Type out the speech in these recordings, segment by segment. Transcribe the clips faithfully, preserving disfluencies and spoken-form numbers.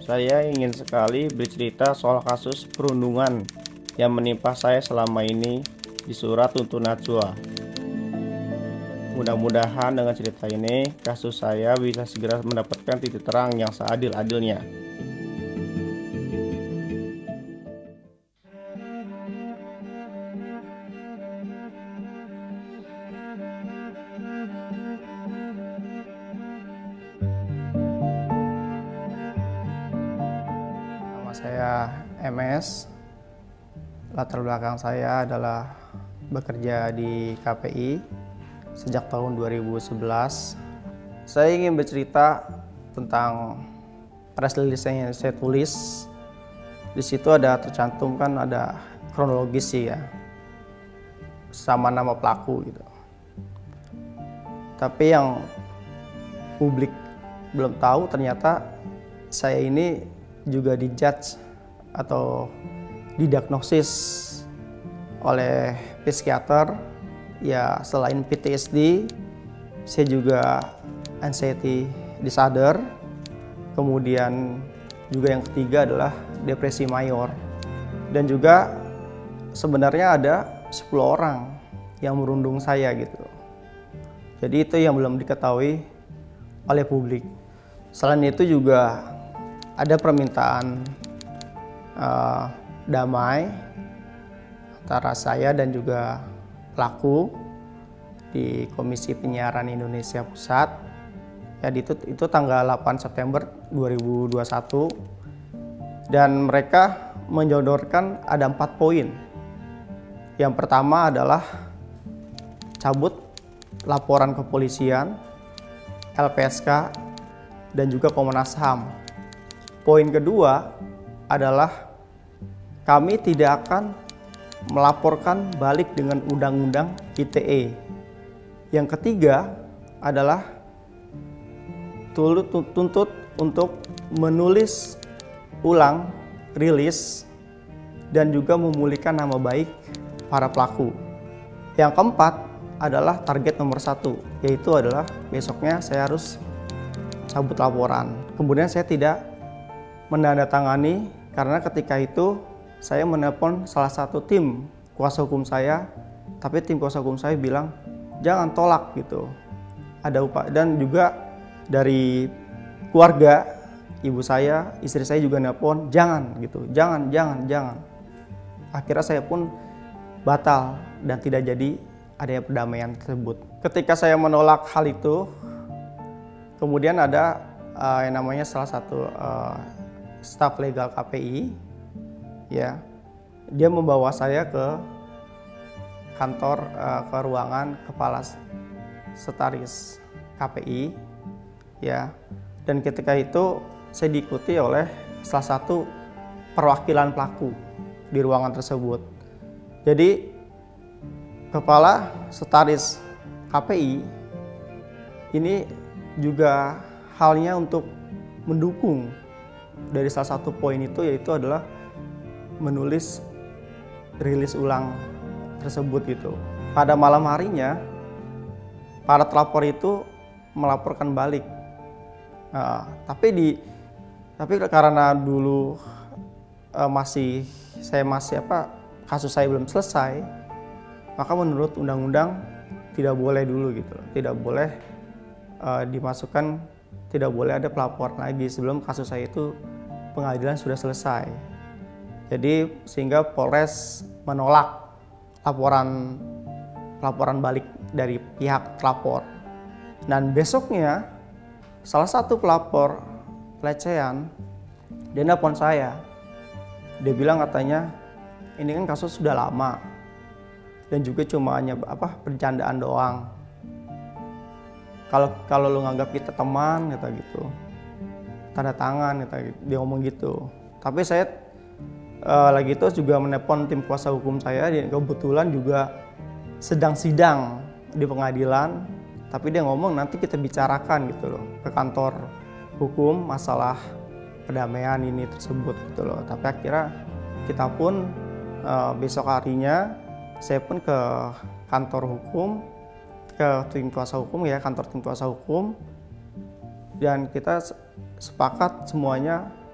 Saya ingin sekali bercerita soal kasus perundungan yang menimpa saya selama ini di Surat Tuntun Najwa. Mudah-mudahan dengan cerita ini, kasus saya bisa segera mendapatkan titik terang yang seadil-adilnya. Nama saya M S. Latar belakang saya adalah bekerja di K P I sejak tahun dua ribu sebelas. Saya ingin bercerita tentang press release yang saya tulis. Di situ ada tercantum kan ada kronologis sih ya, sama nama pelaku gitu. Tapi yang publik belum tahu ternyata saya ini juga dijudge atau didiagnosis oleh psikiater. Ya, selain P T S D, saya juga anxiety disorder. Kemudian juga yang ketiga adalah depresi mayor. Dan juga sebenarnya ada sepuluh orang yang merundung saya gitu. Jadi itu yang belum diketahui oleh publik. Selain itu juga ada permintaan uh, damai antara saya dan juga pelaku di Komisi Penyiaran Indonesia Pusat. Ya, itu itu tanggal delapan September dua ribu dua puluh satu, dan mereka menjodorkan ada empat poin. Yang pertama adalah cabut laporan kepolisian, L P S K, dan juga Komnas H A M. Poin kedua adalah kami tidak akan melaporkan balik dengan undang-undang I T E. Yang ketiga adalah tuntut untuk menulis ulang rilis dan juga memulihkan nama baik para pelaku. Yang keempat adalah target nomor satu, yaitu adalah besoknya saya harus cabut laporan. Kemudian saya tidak menandatangani karena ketika itu saya menelpon salah satu tim kuasa hukum saya, tapi tim kuasa hukum saya bilang jangan tolak gitu. Ada upaya, dan juga dari keluarga ibu saya, istri saya juga nelpon jangan gitu, jangan, jangan, jangan. Akhirnya saya pun batal dan tidak jadi adanya perdamaian tersebut. Ketika saya menolak hal itu, kemudian ada uh, yang namanya salah satu uh, staf legal K P I. Ya, dia membawa saya ke kantor, uh, ke ruangan kepala sekretaris K P I, ya. Dan ketika itu saya diikuti oleh salah satu perwakilan pelaku di ruangan tersebut. Jadi kepala sekretaris K P I ini juga halnya untuk mendukung dari salah satu poin itu, yaitu adalah menulis rilis ulang tersebut gitu. Pada malam harinya para terlapor itu melaporkan balik. Nah, tapi di tapi karena dulu uh, masih saya masih apa kasus saya belum selesai, maka menurut undang-undang tidak boleh dulu gitu. Tidak boleh uh, dimasukkan, tidak boleh ada pelaporan lagi sebelum kasus saya itu pengadilan sudah selesai. Jadi sehingga Polres menolak laporan laporan balik dari pihak pelapor. Dan besoknya salah satu pelapor pelecehan dia nelpon saya. Dia bilang katanya ini kan kasus sudah lama dan juga cuma hanya apa bercandaan doang. Kalau kalau lu nganggap kita teman kata gitu, tanda tangan kata gitu. Dia ngomong gitu. Tapi saya Uh, lagi itu juga menelpon tim kuasa hukum saya, dan kebetulan juga sedang sidang di pengadilan, tapi dia ngomong nanti kita bicarakan gitu loh ke kantor hukum masalah perdamaian ini tersebut gitu loh. Tapi akhirnya kita pun uh, besok harinya saya pun ke kantor hukum, ke tim kuasa hukum ya, kantor tim kuasa hukum, dan kita sepakat semuanya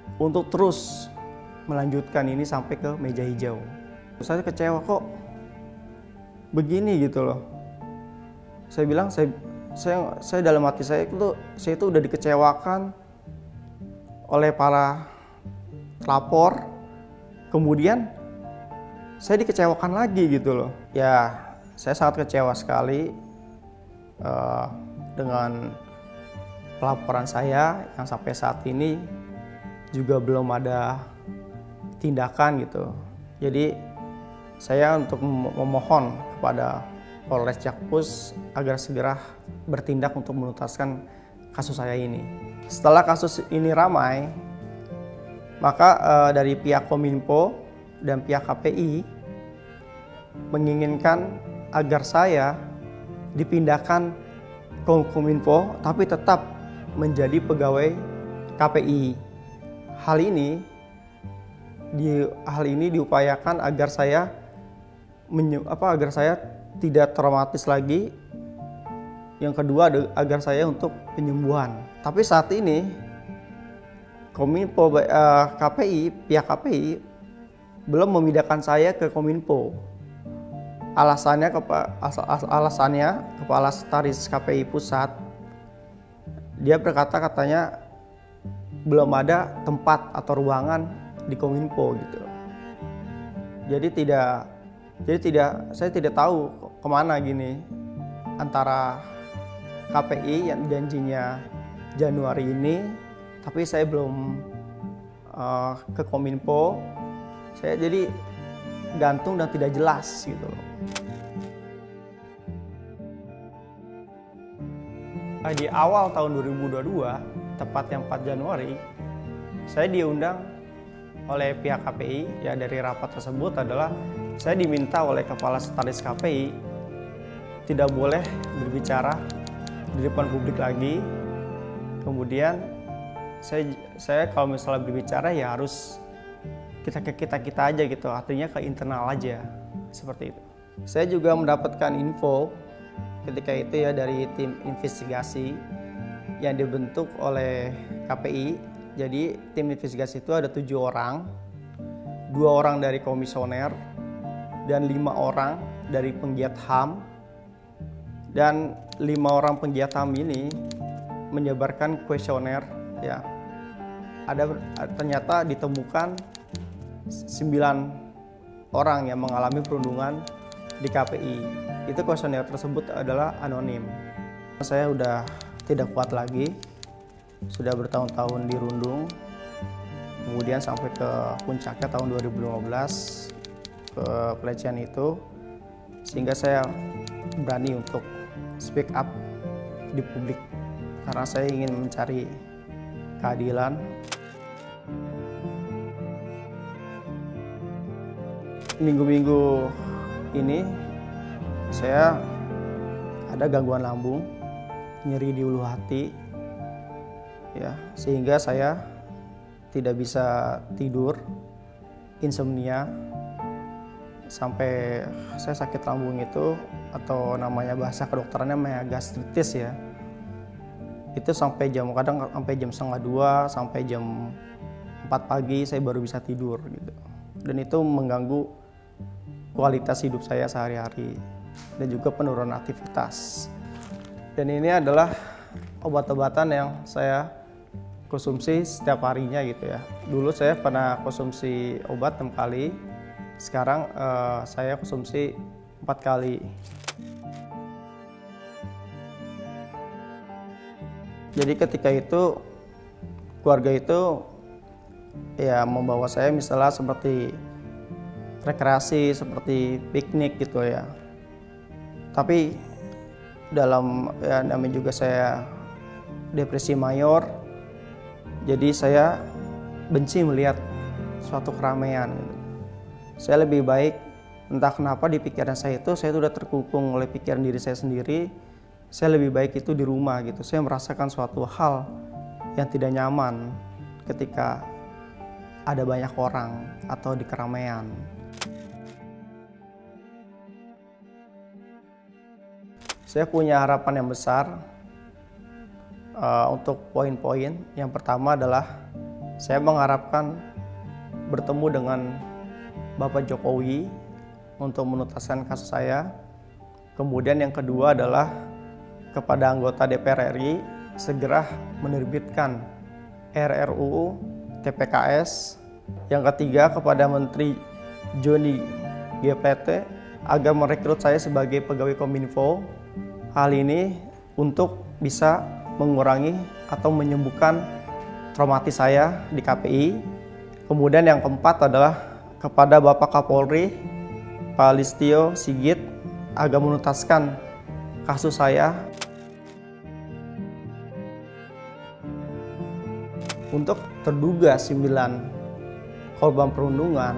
untuk terus melanjutkan ini sampai ke meja hijau. Saya kecewa kok begini gitu loh. Saya bilang saya saya saya dalam hati saya itu saya itu udah dikecewakan oleh para pelapor, kemudian saya dikecewakan lagi gitu loh. Ya, saya sangat kecewa sekali uh, dengan pelaporan saya yang sampai saat ini juga belum ada tindakan gitu. Jadi saya untuk memohon kepada Polres Jakpus agar segera bertindak untuk menuntaskan kasus saya ini. Setelah kasus ini ramai, maka uh, dari pihak Kominfo dan pihak K P I menginginkan agar saya dipindahkan ke Kominfo tapi tetap menjadi pegawai K P I. Hal ini di hal ini diupayakan agar saya menye, apa agar saya tidak traumatis lagi. Yang kedua agar saya untuk penyembuhan. Tapi saat ini Kominfo uh, K P I, pihak K P I belum memindahkan saya ke Kominfo. Alasannya alasannya Kepala Sekretaris K P I Pusat, dia berkata katanya belum ada tempat atau ruangan di Kominfo gitu. Jadi tidak jadi tidak saya tidak tahu kemana gini antara K P I yang janjinya Januari ini, tapi saya belum uh, ke Kominfo. Saya jadi gantung dan tidak jelas gitu loh. Di awal tahun dua ribu dua puluh dua, tepatnya empat Januari, saya diundang oleh pihak K P I. Ya, dari rapat tersebut adalah saya diminta oleh Kepala Sekretaris K P I tidak boleh berbicara di depan publik lagi. Kemudian saya saya kalau misalnya berbicara ya harus kita ke kita kita aja gitu, artinya ke internal aja, seperti itu. Saya juga mendapatkan info ketika itu ya dari tim investigasi yang dibentuk oleh K P I. Jadi tim investigasi itu ada tujuh orang, dua orang dari komisioner dan lima orang dari penggiat H A M. Dan lima orang penggiat H A M ini menyebarkan kuesioner ya. Ada ternyata ditemukan sembilan orang yang mengalami perundungan di K P I. Itu kuesioner tersebut adalah anonim. Saya udah tidak kuat lagi, sudah bertahun-tahun dirundung, kemudian sampai ke puncaknya tahun dua ribu lima belas ke pelecehan itu, sehingga saya berani untuk speak up di publik karena saya ingin mencari keadilan. Minggu-minggu ini saya ada gangguan lambung, nyeri di ulu hati, ya, sehingga saya tidak bisa tidur, insomnia, sampai saya sakit lambung itu, atau namanya bahasa kedokterannya megastritis ya. Itu sampai jam kadang sampai jam setengah dua sampai jam empat pagi saya baru bisa tidur gitu. Dan itu mengganggu kualitas hidup saya sehari-hari dan juga penurunan aktivitas. Dan ini adalah obat-obatan yang saya konsumsi setiap harinya gitu ya. Dulu saya pernah konsumsi obat enam kali, sekarang uh, saya konsumsi empat kali. Jadi ketika itu keluarga itu ya membawa saya misalnya seperti rekreasi, seperti piknik gitu ya. Tapi dalam ya namanya juga saya depresi mayor, jadi saya benci melihat suatu keramaian gitu. Saya lebih baik, entah kenapa di pikiran saya itu saya sudah terkungkung oleh pikiran diri saya sendiri. Saya lebih baik itu di rumah gitu. Saya merasakan suatu hal yang tidak nyaman ketika ada banyak orang atau di keramaian. Saya punya harapan yang besar uh, untuk poin-poin. Yang pertama adalah Saya mengharapkan bertemu dengan Bapak Jokowi untuk menuntaskan kasus saya. Kemudian yang kedua adalah kepada anggota D P R R I segera menerbitkan R R U U T P K S. Yang ketiga kepada Menteri Johnny G P T agar merekrut saya sebagai pegawai Kominfo. Hal ini untuk bisa mengurangi atau menyembuhkan traumatis saya di K P I. Kemudian yang keempat adalah kepada Bapak Kapolri Pak Listio Sigit agar menuntaskan kasus saya. Untuk terduga sembilan korban perundungan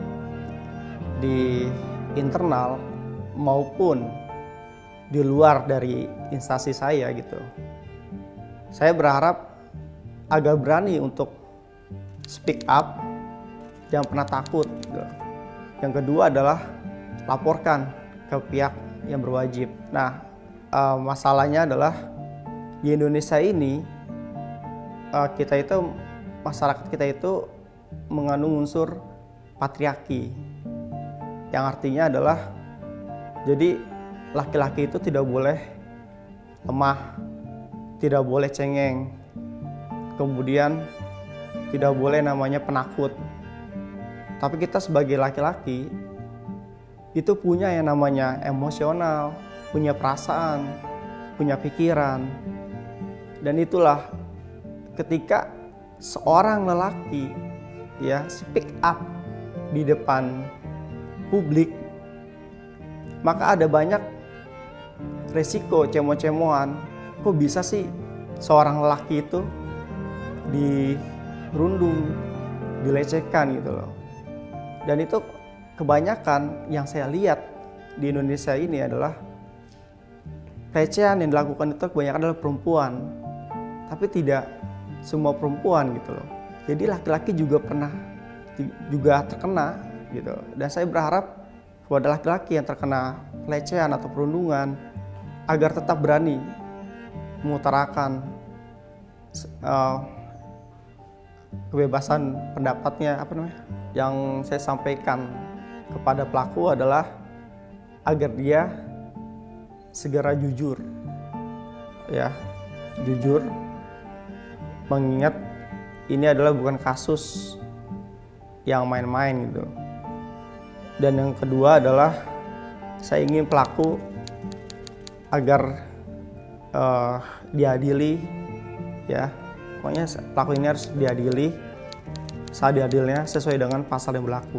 di internal maupun di luar dari instansi saya gitu, saya berharap agak berani untuk speak up, jangan pernah takut gitu. Yang kedua adalah laporkan ke pihak yang berwajib. Nah, uh, masalahnya adalah di Indonesia ini uh, kita itu masyarakat kita itu mengandung unsur patriarki, yang artinya adalah jadi laki-laki itu tidak boleh lemah, tidak boleh cengeng, kemudian tidak boleh namanya penakut. Tapi kita sebagai laki-laki itu punya yang namanya emosional, punya perasaan, punya pikiran. Dan itulah ketika seorang lelaki ya speak up di depan publik, maka ada banyak resiko cemo-cemoan. Kok bisa sih seorang lelaki itu dirundung, dilecehkan gitu loh. Dan itu kebanyakan yang saya lihat di Indonesia ini adalah pelecehan yang dilakukan itu kebanyakan adalah perempuan. Tapi tidak semua perempuan gitu loh. Jadi laki-laki juga pernah juga terkena gitu. Dan saya berharap kepada laki-laki yang terkena pelecehan atau perundungan agar tetap berani mengutarakan uh, kebebasan pendapatnya, apa namanya? Yang saya sampaikan kepada pelaku adalah agar dia segera jujur, ya, jujur, mengingat ini adalah bukan kasus yang main-main gitu. Dan yang kedua adalah saya ingin pelaku agar uh, diadili, ya, pokoknya pelaku ini harus diadili seadil-adilnya sesuai dengan pasal yang berlaku.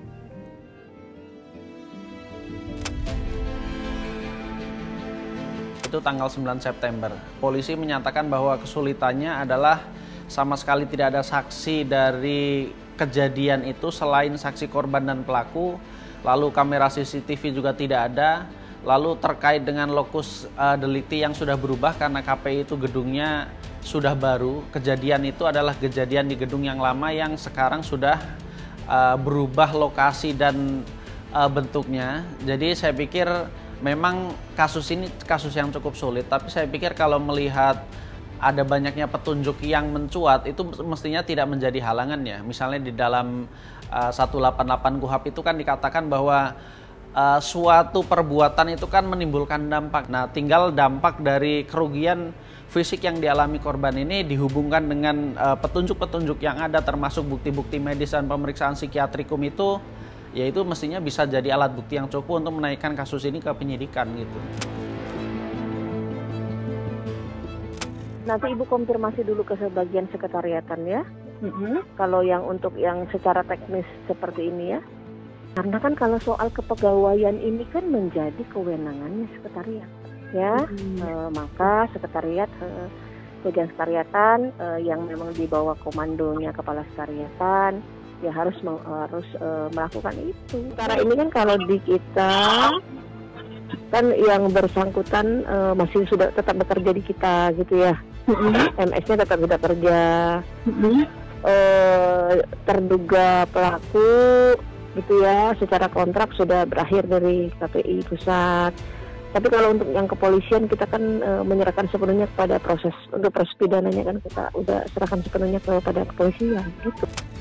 Itu tanggal sembilan September. Polisi menyatakan bahwa kesulitannya adalah sama sekali tidak ada saksi dari kejadian itu selain saksi korban dan pelaku. Lalu kamera C C T V juga tidak ada. Lalu terkait dengan lokus uh, delikti yang sudah berubah karena K P I itu gedungnya sudah baru. Kejadian itu adalah kejadian di gedung yang lama yang sekarang sudah uh, berubah lokasi dan uh, bentuknya. Jadi saya pikir memang kasus ini kasus yang cukup sulit, tapi saya pikir kalau melihat ada banyaknya petunjuk yang mencuat itu mestinya tidak menjadi halangan ya. Misalnya di dalam uh, seratus delapan puluh delapan KUHP itu kan dikatakan bahwa uh, suatu perbuatan itu kan menimbulkan dampak. Nah, tinggal dampak dari kerugian fisik yang dialami korban ini dihubungkan dengan petunjuk-petunjuk uh, yang ada termasuk bukti-bukti medis dan pemeriksaan psikiatrikum itu, yaitu mestinya bisa jadi alat bukti yang cukup untuk menaikkan kasus ini ke penyidikan gitu. Nanti Ibu konfirmasi dulu ke sebagian sekretariatan ya. Mm-hmm. Kalau yang untuk yang secara teknis seperti ini ya. Karena kan kalau soal kepegawaian ini kan menjadi kewenangannya sekretariat ya. Mm-hmm. E, maka sekretariat e, bagian sekretariatan e, yang memang di bawah komandonya kepala sekretariatan ya harus harus uh, melakukan itu. Karena ini kan kalau di kita kan yang bersangkutan uh, masih sudah tetap bekerja di kita gitu ya. Mm-hmm. M S-nya tetap sudah kerja. Mm-hmm. uh, terduga pelaku gitu ya, secara kontrak sudah berakhir dari K P I pusat. Tapi kalau untuk yang kepolisian kita kan e, menyerahkan sepenuhnya kepada proses, untuk proses pidananya kan kita udah serahkan sepenuhnya kepada kepolisian gitu.